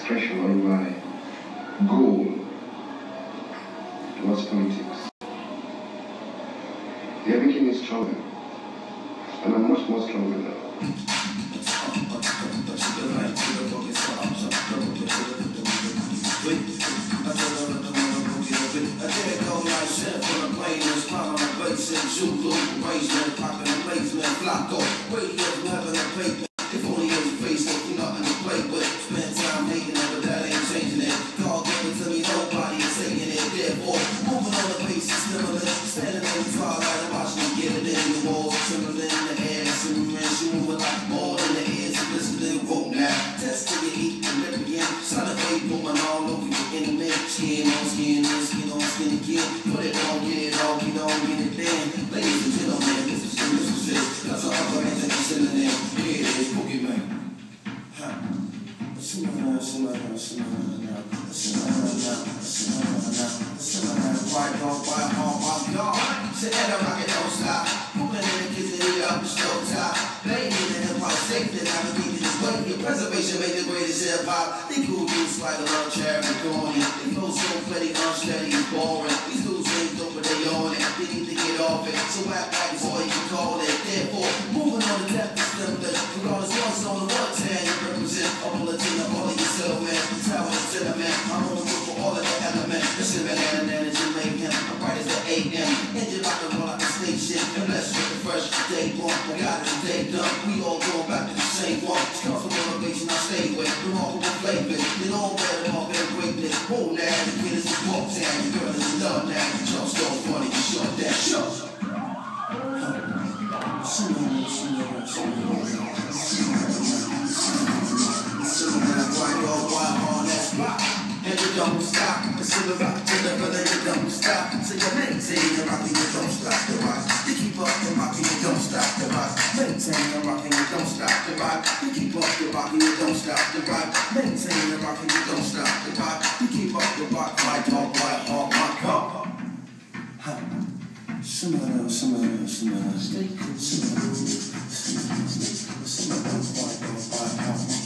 expression or in my goal towards politics. They are making me stronger, and I'm much more stronger now. If only it was face, you nothing to play with. Spend time hating it, but that ain't changing it. God gave it to me, nobody is saying it. Therefore, moving on the pace is similar. Standing in the twilight and watching me get it in the walls. Trembling in the air, Superman, she moving like ball in the air. So listen to the rope now. Test till you eat and rip again. Solid weight moving all over your internet. Skin on skin, and skin on skin again. Put it on, get it all, get on, get it then. Ladies and gentlemen, this is shit. That's all I'm going to send it in. Here it is, Pokemon. Preservation made the greatest hip hop. They cool dudes like a love charity going in. They flow so petty, unsteady, and boring. These dudes ain't dope, but they on it. They need to get off it. So act like it's all you can call it. Therefore, moving on the depth is limitless. Regardless what's on the one tan, you represent all the Latino, all of yourself, man. Tower and cinnamon. I'm on the road for all of the element. The cinnamon and energy making. I'm bright as the 8 AM. Engine like a roll out the station. And blessed with the fresh day one. I got it the day done. We all going back to the same one. Come from motivation I stay with. Remarkable flavors. You know better, market and greatness. Whole now, the kid is a walk down. Your girl is in love now. Just so funny, you shut that shut. And you don't stop. The silver rock to the brother, you don't stop. So you maintain the rock and you don't stop the rock. You keep up the rock and you don't stop the rock. Maintain the rock and you don't stop the rock. You keep up the rock and you don't stop the rock. Maintain the rock and you don't stop the rock. You keep up the rock, white dog, rock, rock. Some of them, stay cool. Some of them, white dog, rock.